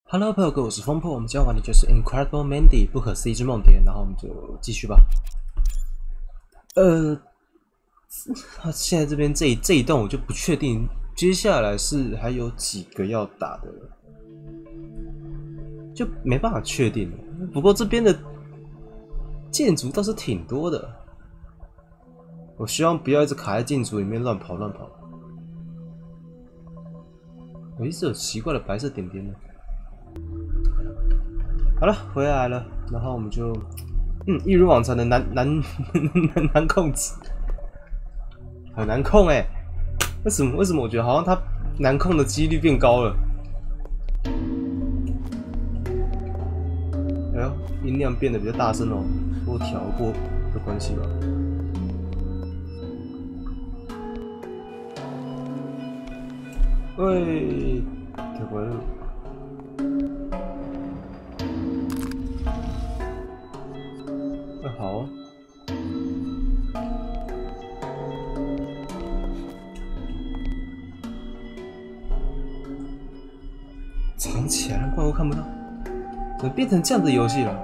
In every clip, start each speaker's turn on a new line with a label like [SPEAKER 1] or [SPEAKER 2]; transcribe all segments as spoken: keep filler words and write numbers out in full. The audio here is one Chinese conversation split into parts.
[SPEAKER 1] Hello， 朋友哥，我是风破。我们今天玩的就是 Incredible Mandy 不可思议之梦蝶，然后我们就继续吧。呃，现在这边这一这一段我就不确定，接下来是还有几个要打的，就没办法确定了。不过这边的建筑倒是挺多的，我希望不要一直卡在建筑里面乱跑乱跑。我一直有奇怪的白色点点呢。好了，回来了，然后我们就，嗯，一如往常的难难难难控制，很难控哎、欸，为什么？为什么我觉得好像它难控的几率变高了？哎呦，音量变得比较大声哦，我调过的关系吧。喂，调回了。哎，好啊。藏起来了，怪我看不到。怎么变成这样的游戏了？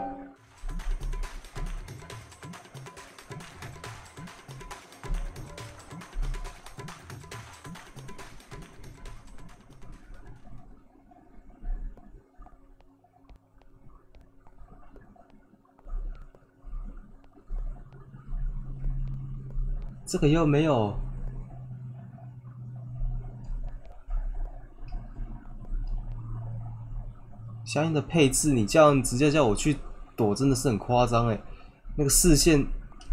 [SPEAKER 1] 这个又没有相应的配置，你这样直接叫我去躲，真的是很夸张哎！那个视线，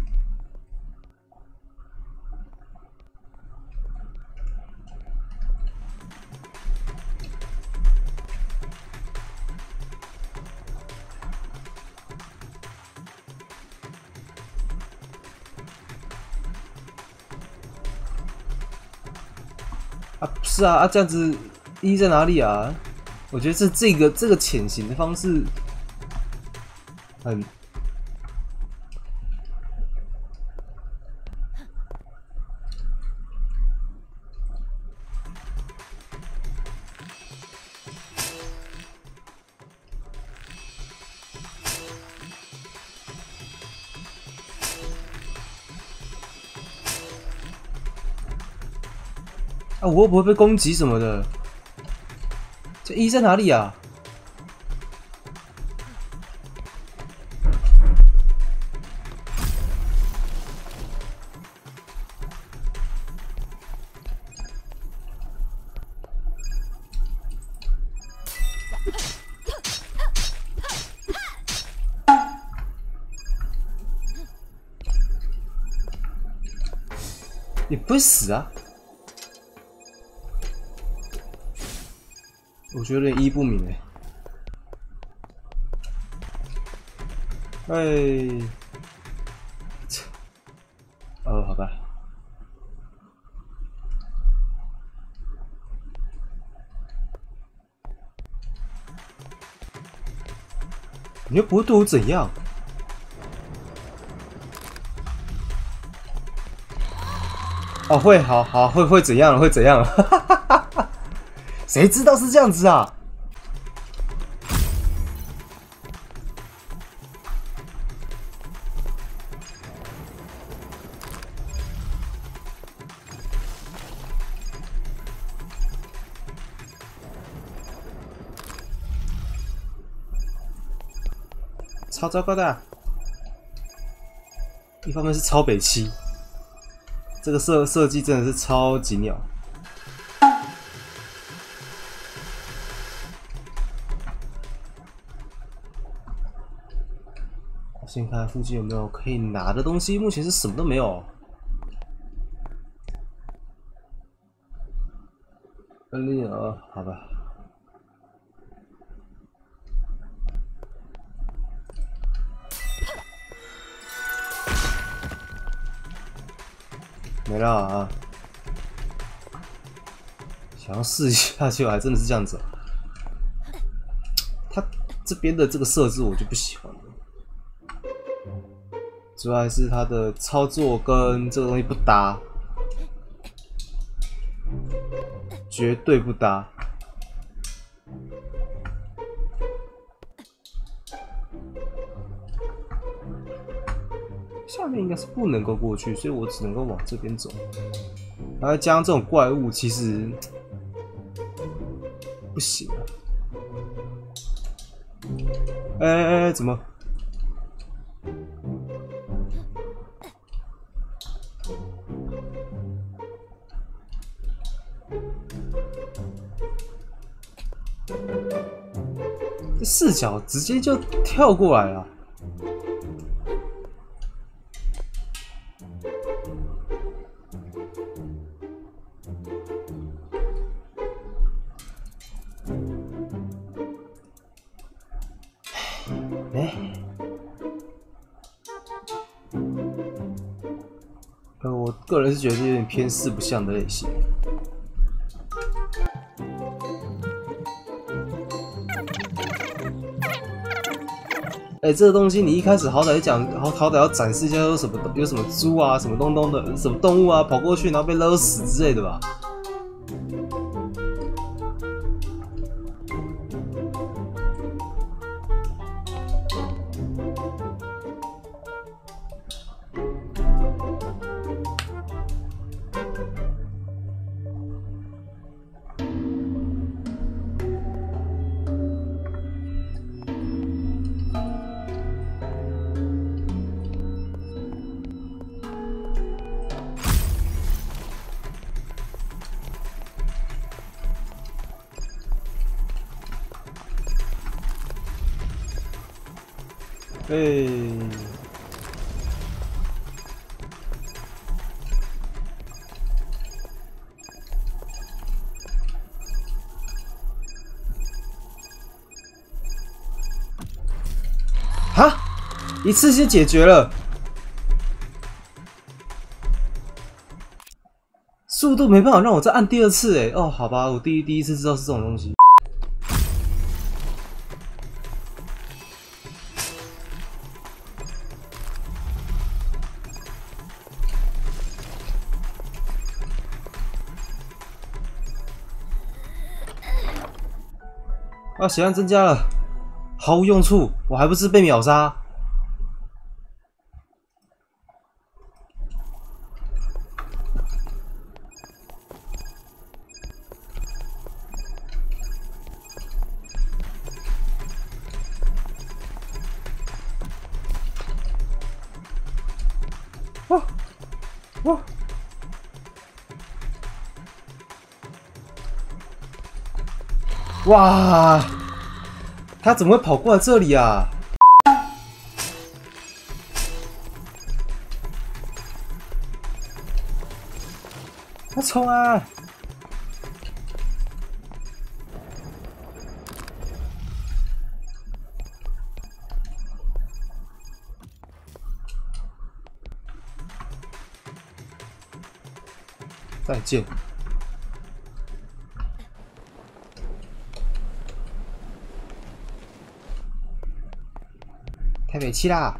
[SPEAKER 1] 啊，不是啊，啊这样子意义在哪里啊？我觉得这这个这个潜行的方式很。啊，我会不会被攻击什么的？这一在哪里啊？你不会死啊？我觉得有点一不明哎、欸。哎，呃，好吧。你又不会对我怎样？哦，会，好好会会怎样了？会怎样了？谁知道是这样子啊？超糟糕的、啊！一方面是超北七，这个设设计真的是超级鸟。先看附近有没有可以拿的东西，目前是什么都没有。嗯，呃，好吧。没了啊！想要试一下，结果还真的是这样子。他这边的这个设置我就不喜欢了。主要还是它的操作跟这个东西不搭，绝对不搭。 下面应该是不能够过去，所以我只能够往这边走。然后加上这种怪物，其实不行啊！哎哎哎，怎么？这视角直接就跳过来了。哎，呃，我个人是觉得有点偏四不像的类型。哎、欸，这个东西你一开始好歹讲，好好歹要展示一下有什么有什么猪啊，什么东东的，什么动物啊跑过去，然后被勒死之类的吧。哎、欸，哈，一次就解决了，速度没办法让我再按第二次哎、欸，哦，好吧，我第一第一次知道是这种东西。啊，血量增加了，毫无用处，我还不是被秒杀。哇哇！哇！他怎么会跑过来这里啊？他冲啊！再见。太北七啦！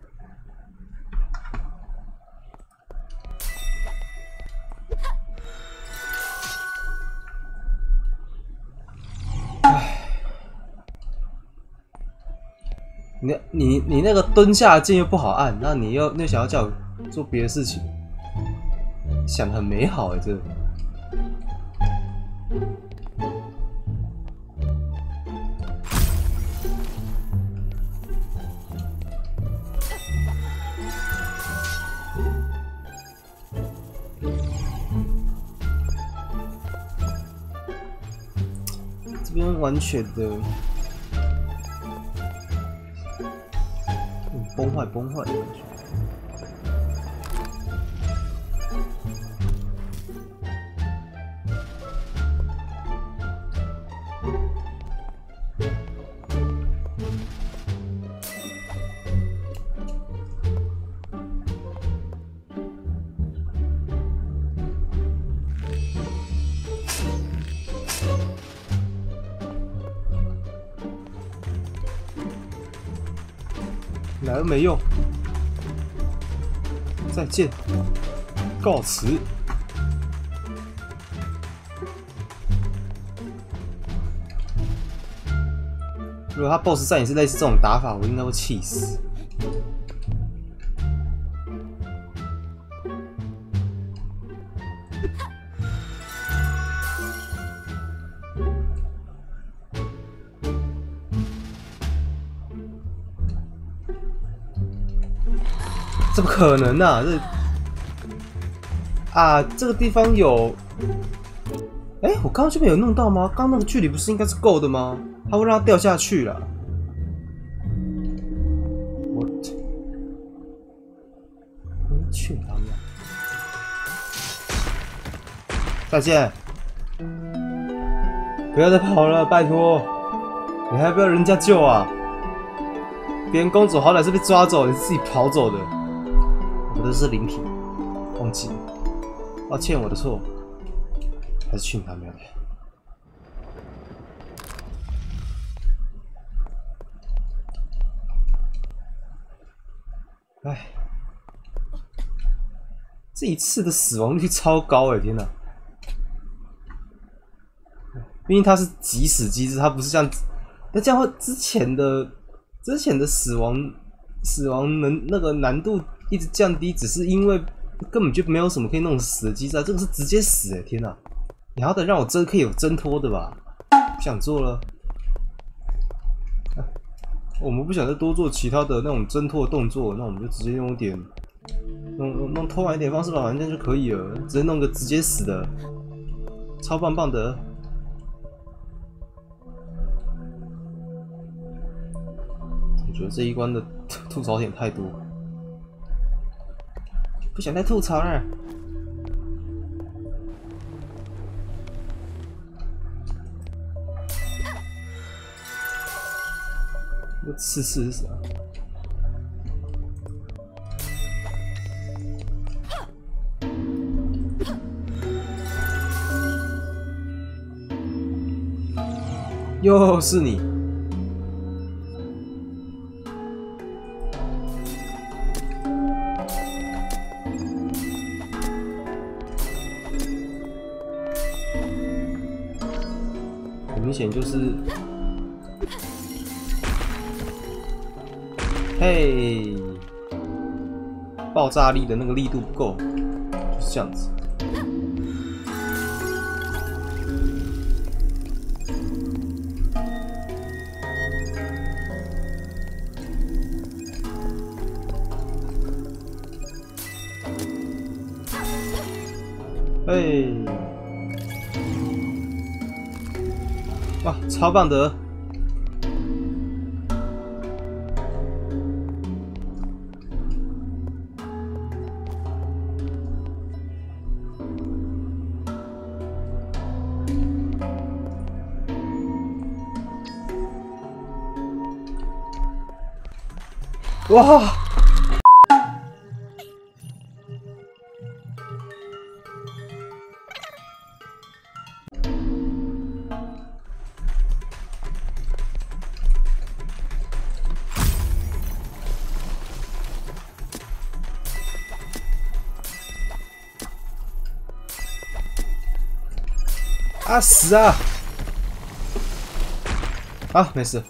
[SPEAKER 1] 唉，你你你那个蹲下键又不好按，那你又那想要叫我做别的事情，想得很美好哎、欸，这。这边完全的，嗯，崩坏崩坏的感觉。来都没用，再见，告辞。如果他 B O S S 战也是类似这种打法，我应该会气死。 怎么可能啊？这啊，这个地方有。哎、欸，我刚刚这边有弄到吗？刚刚那个距离不是应该是够的吗？它会让它掉下去了。我，我去他妈！再见！不要再跑了，拜托！你还不要人家救啊？别人公主好歹是被抓走，你是自己跑走的。我的是灵体，忘记了，抱歉，我的错。还是去你他喵的！哎，这一次的死亡率超高哎！天哪！毕竟它是即死机制，它不是像那这样会之前的之前的死亡死亡能那个难度一直降低，只是因为根本就没有什么可以弄死的机制啊！这个是直接死哎！天哪！你好歹让我真可以有挣脱的吧？不想做了。啊、我们不想再多做其他的那种挣脱的动作，那我们就直接用一点，弄弄偷懒一点方式把玩家就可以了，直接弄个直接死的，超棒棒的。我觉得这一关的吐槽点太多，不想再吐槽了。这刺刺是啥？又是你！很明显就是。嘿，爆炸力的那个力度不够，就是这样子。嘿，哇，超棒的！哇！啊死啊！啊，没事。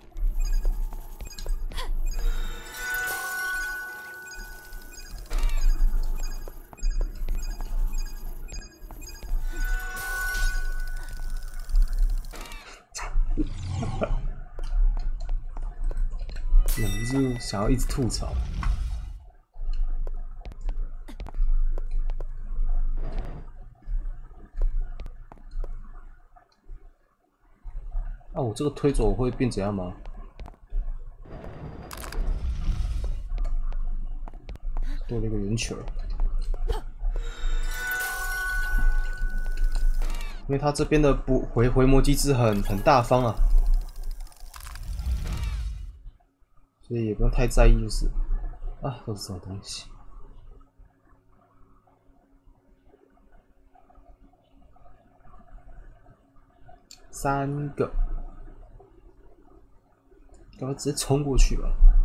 [SPEAKER 1] 忍不住想要一直吐槽。啊，我这个推走会变怎样吗？多了一个圆球。因为它这边的补回回魔机制很很大方啊。所以也不用太在意，就是啊，都是什么东西？三个，赶快直接冲过去吧！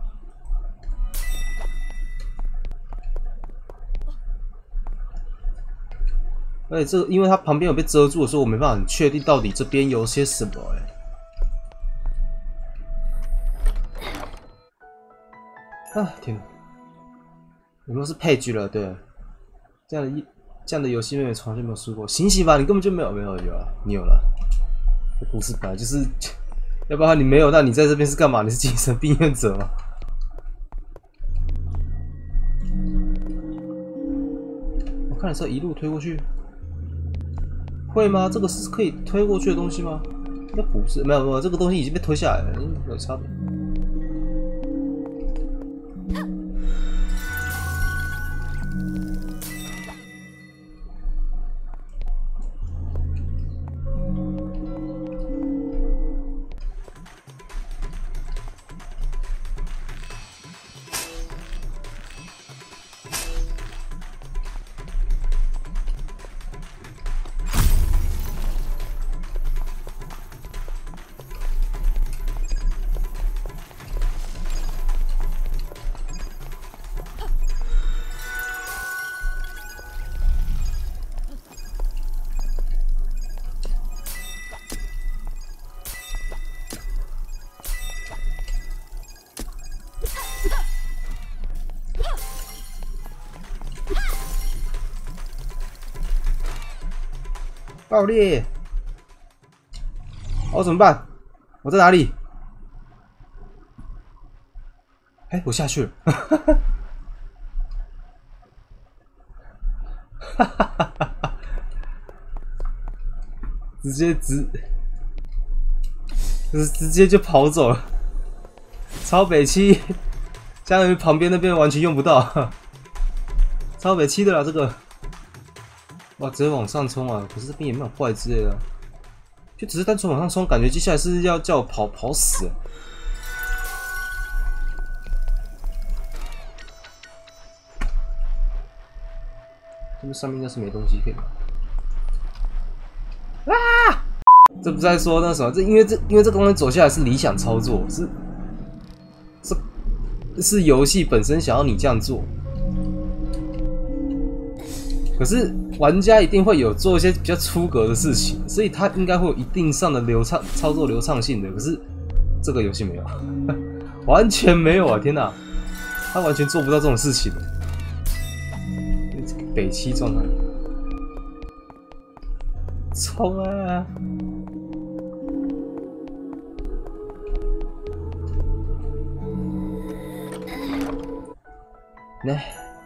[SPEAKER 1] 而且这个，因为它旁边有被遮住的时候，我没办法很确定到底这边有些什么哎、欸。啊天哪！有没有是配局了？对，这样一这样的游戏妹妹从来就没有输过。醒醒吧，你根本就没有，没有有了，你有了。这故事本来就是，要不然你没有，那你在这边是干嘛？你是精神病患者吗？我看的时候一路推过去，会吗？这个是可以推过去的东西吗？应该不是，没有没有，这个东西已经被推下来了，有差别。爆裂！我、哦、怎么办？我在哪里？哎、欸，我下去了。哈哈哈哈！直接直，就是直接就跑走了。超北七，相当于旁边那边完全用不到。超北七的啦，这个。哇，直接往上冲啊！可是这边也没有怪之类的，就只是单纯往上冲，感觉接下来是要叫我跑跑死。这边上面应该是没东西可以拿。啊！这不是在说那什么？这因为这因为这个东西走下来是理想操作，是是是游戏本身想要你这样做。可是玩家一定会有做一些比较出格的事情，所以他应该会有一定上的流畅操作流畅性的。可是这个游戏没有，完全没有啊！天哪，他完全做不到这种事情。北七状态，冲啊！那。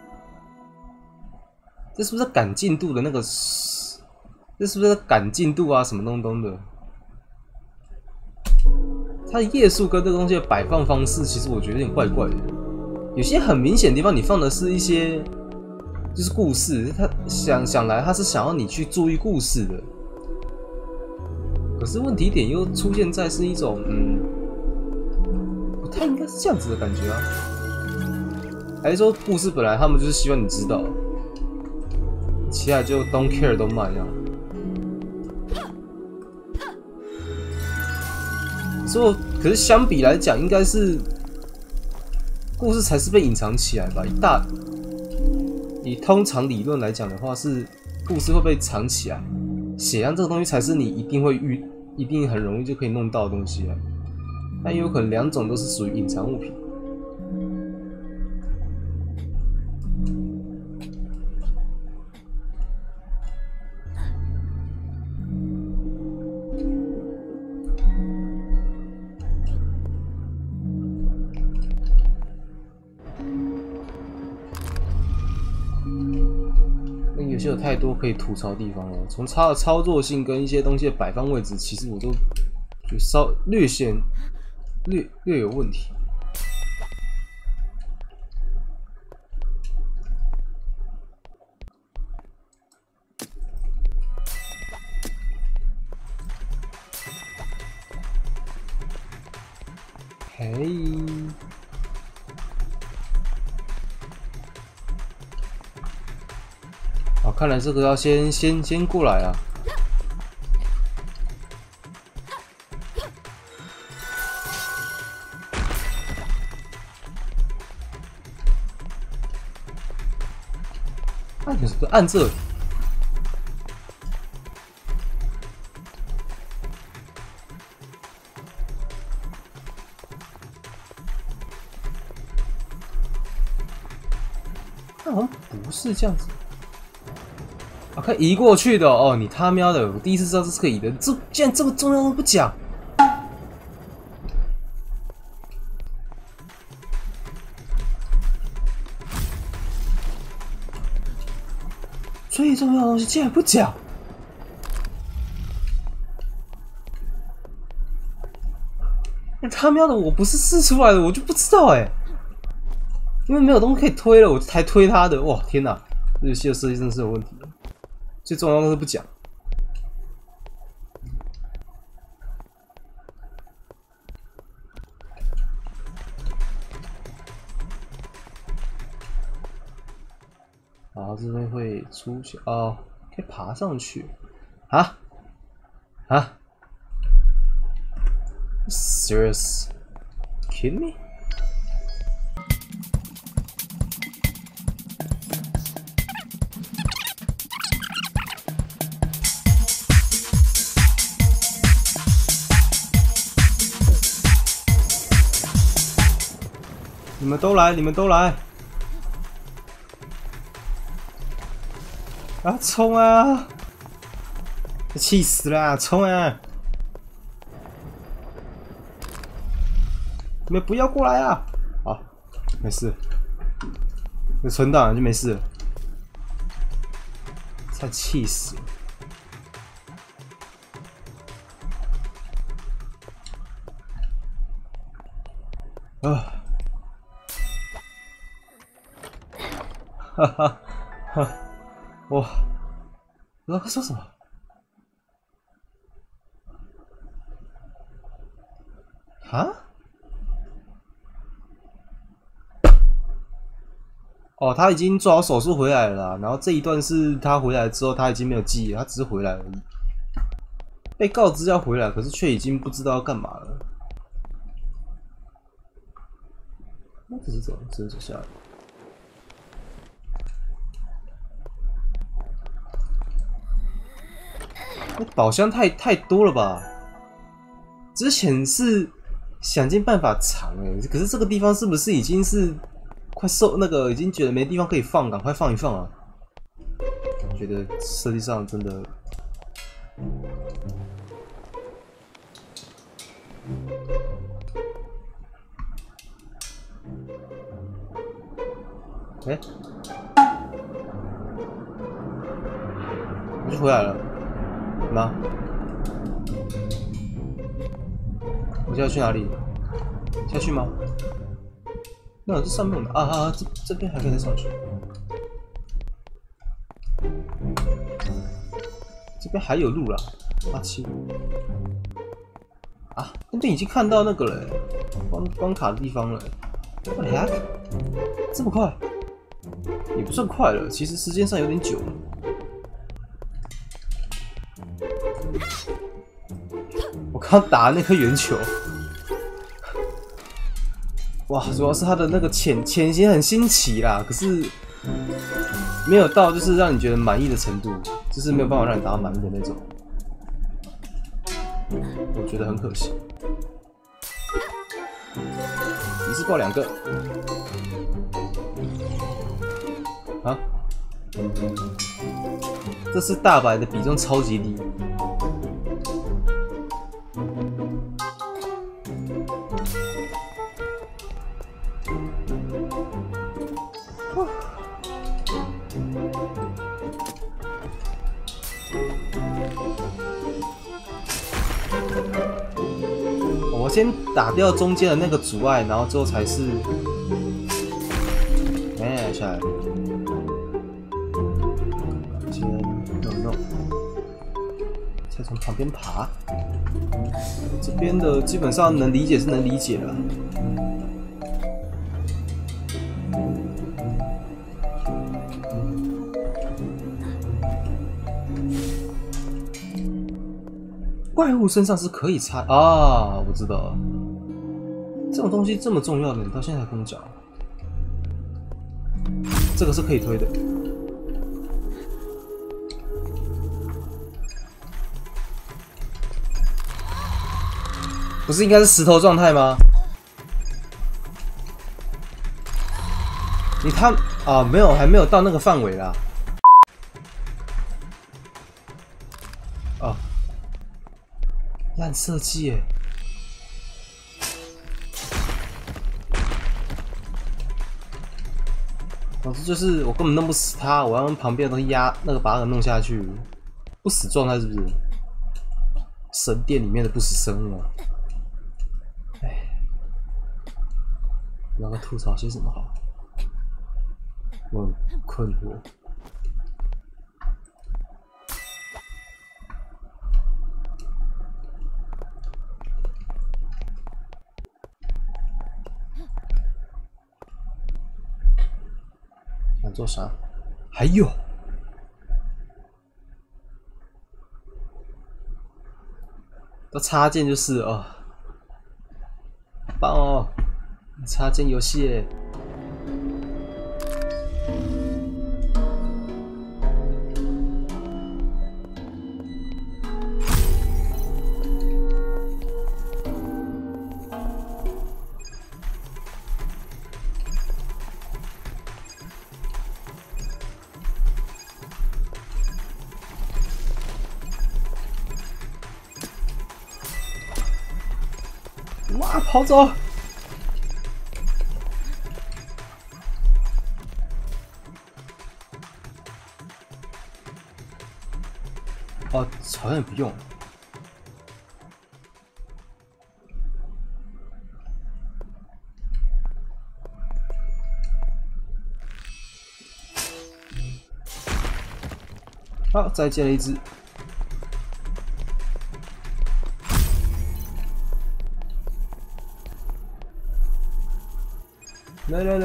[SPEAKER 1] 这是不是赶进度的那个？这是不是赶进度啊？什么东东的？它的页数跟这个东西的摆放方式，其实我觉得有点怪怪的。有些很明显的地方，你放的是一些就是故事，他想想来他是想要你去注意故事的。可是问题点又出现在是一种嗯，不太应该是这样子的感觉啊？还是说故事本来他们就是希望你知道？其他就 don't care 都卖这样，所以可是相比来讲，应该是故事才是被隐藏起来吧？以大以通常理论来讲的话，是故事会被藏起来，血量这个东西才是你一定会遇、一定很容易就可以弄到的东西啊。但也有可能两种都是属于隐藏物品。游戏有太多可以吐槽的地方了，从它的操作性跟一些东西的摆放位置，其实我都就稍略显略略有问题。嘿。哦，看来这个要先先先过来啊！按钮是不是按这里？那好像不是这样子。 啊，可以移过去的哦！你他喵的，我第一次知道这是可以移的，这竟然这么重要都不讲。最重要的东西竟然不讲。 那他喵的，我不是试出来的，我就不知道哎、欸，因为没有东西可以推了，我才推他的。哇，天哪，这游戏的设计真的是有问题。最重要的是不讲。然后这边会出现哦，可以爬上去啊啊！ Serious? Kidding me? 你们都来，你们都来！啊，冲啊！气死了，冲啊！ 你们不要过来啊！好，没事，有存档就没事了。才气死了！啊！哈哈哈！哇！不知道他说什么？啊？ 哦，他已经做好手术回来了啦，然后这一段是他回来之后，他已经没有记忆了，他只是回来而已。被告知要回来，可是却已经不知道要干嘛了。那这是怎么？这是走下来。那宝箱太太多了吧？之前是想尽办法藏哎、欸，可是这个地方是不是已经是？ 快受那个已经觉得没地方可以放，赶快放一放啊！觉得设计上真的，哎、欸，我就回来了，妈，我现在去哪里？下去吗？ 那这上面啊啊，这这边还可以再上去。这边还有路啦，八七啊，那边已经看到那个了，关关卡的地方了。What the heck？ 这么快？也不算快了，其实时间上有点久了。我刚打那颗圆球。 哇，主要是它的那个潜潜行很新奇啦，可是没有到就是让你觉得满意的程度，就是没有办法让你达到满意的那种，我觉得很可惜。一次爆两个啊！这次大白的比重超级低。 我先打掉中间的那个阻碍，然后之后才是，哎，下来，先弄弄，再从旁边爬。这边的基本上能理解是能理解了。怪物身上是可以插啊，我知道了。这种东西这么重要的，你到现在才跟我讲。这个是可以推的。不是应该是石头状态吗？你他啊，没有，还没有到那个范围啦。 烂设计耶！总之就是我根本弄不死他，我要用旁边的东西压那个把它弄下去，不死状态是不是？神殿里面的不死生物啊！哎，不知道该吐槽些什么好，我很困惑。想做啥？还有，都插件就是哦，棒哦，插件游戏耶。哇，跑走！哦，好像也不用。好，再见了一只。来来来！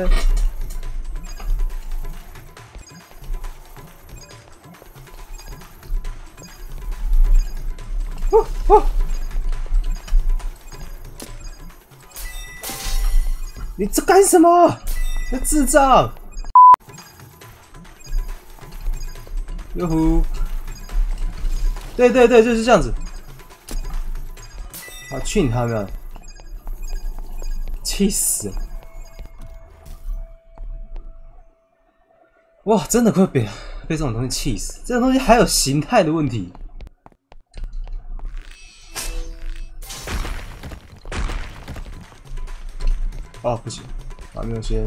[SPEAKER 1] 哦哦！你这干什么？那智障！哟呼！对对对，就是这样子。啊，去你他妈！气死！哇，真的快被被这种东西气死！这种东西还有形态的问题。哦，不行，还没有先。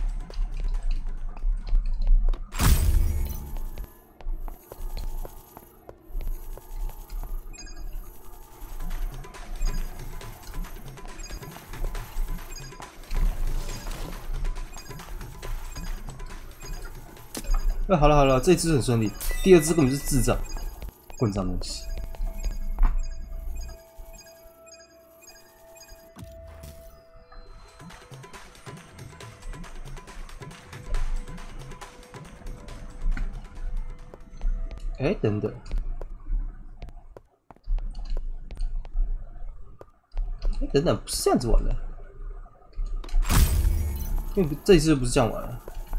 [SPEAKER 1] 哎，好了好了，这一只很顺利，第二只根本就是智障，混账东西。哎，等等，哎，等等，不是这样子玩的，因为这一次就不是这样玩了。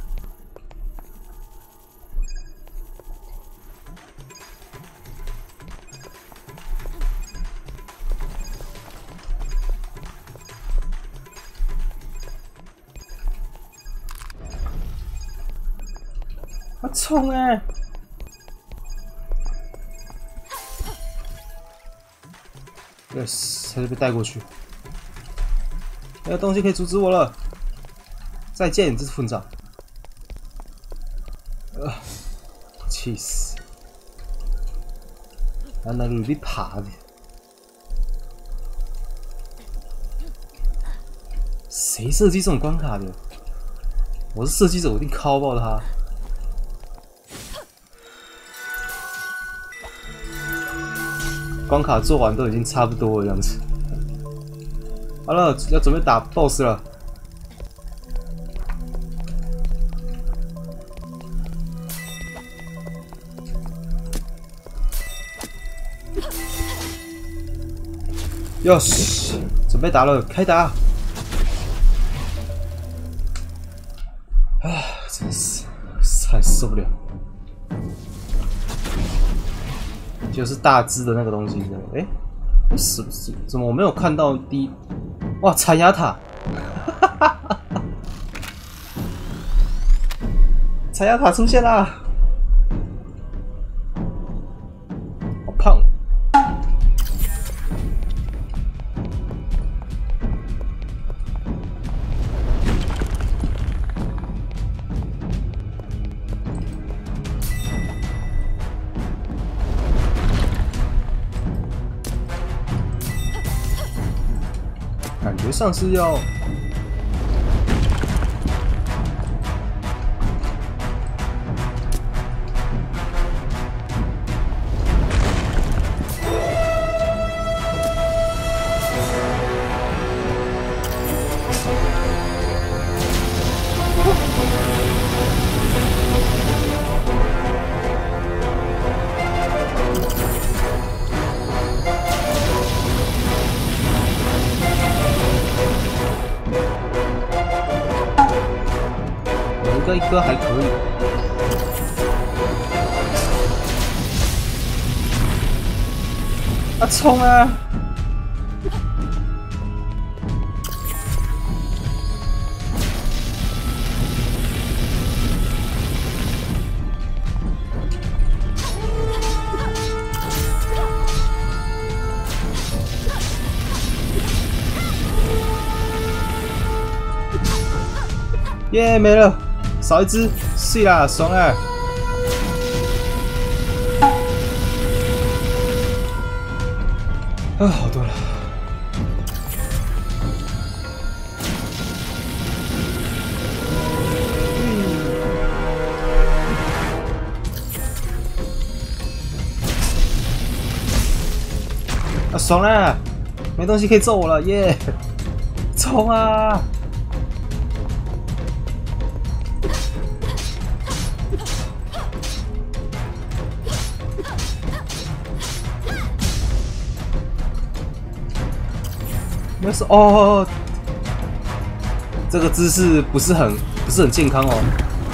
[SPEAKER 1] 他冲哎！yes， 他就被带过去，没有东西可以阻止我了。再见，你这是混账！呃，气死！在那里爬的，谁设计这种关卡的？我是设计者，我一定敲爆他！关卡做完都已经差不多的样子。好了，要准备打 BOSS 了。哟し，准备打了，开打！啊，真是，太受不了。就是大只的那个东西，哎、欸，我死不死？怎么我没有看到第一？哇，残牙塔！残牙塔出现啦！好胖！ 觉上是要。 一个一个还可以。啊，冲啊！耶，没了。 少一只，是啦，爽啊！啊，好多了。啊，爽啦！没东西可以揍我了，耶！冲啊！ 没事哦，这个姿势不是很不是很健康哦。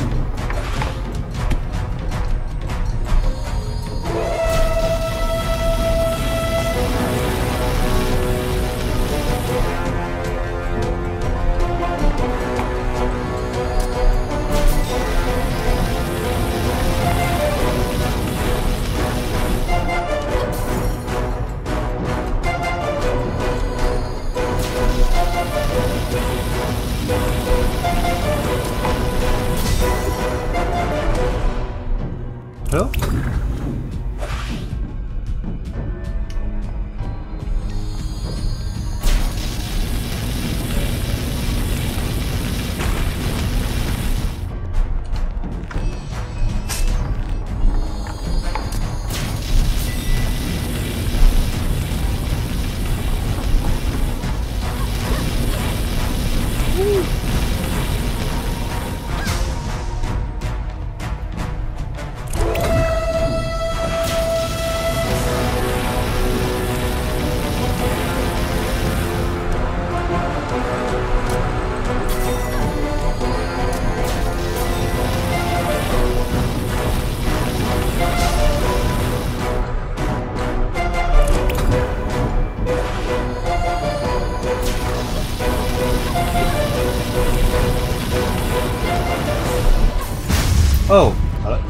[SPEAKER 1] 哎呦！哦，好了。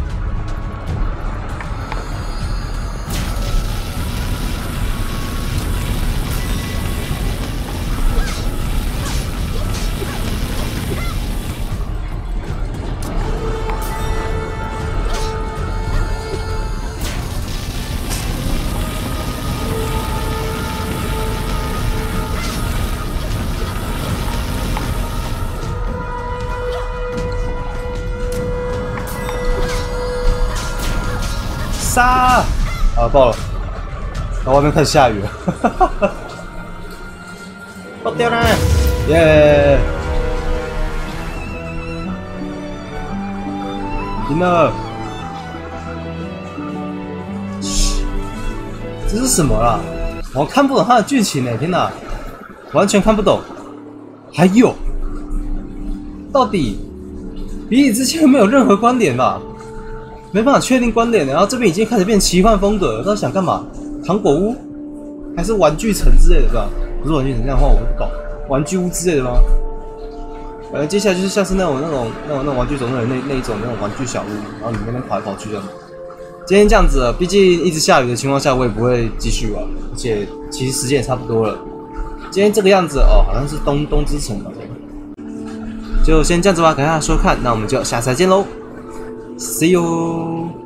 [SPEAKER 1] 杀！啊，爆了！然后外面开始下雨了，爆掉了！耶！赢了！嘘，这是什么啦？我看不懂它的剧情呢！天哪，完全看不懂。还有，到底比你之前没有任何观点吧？ 没办法确定观点的，然后这边已经开始变奇幻风格了，到底想干嘛？糖果屋，还是玩具城之类的，是吧？不是玩具城，这样的话我不搞。玩具屋之类的吗？呃，接下来就是像是那种那种那种那种玩具总动员那那一种那种玩具小屋，然后你那边跑来跑去这样。今天这样子了，毕竟一直下雨的情况下，我也不会继续玩，而且其实时间也差不多了。今天这个样子哦，好像是东东之城吧，就先这样子吧，感谢大家收看，那我们就下次再见喽。See you.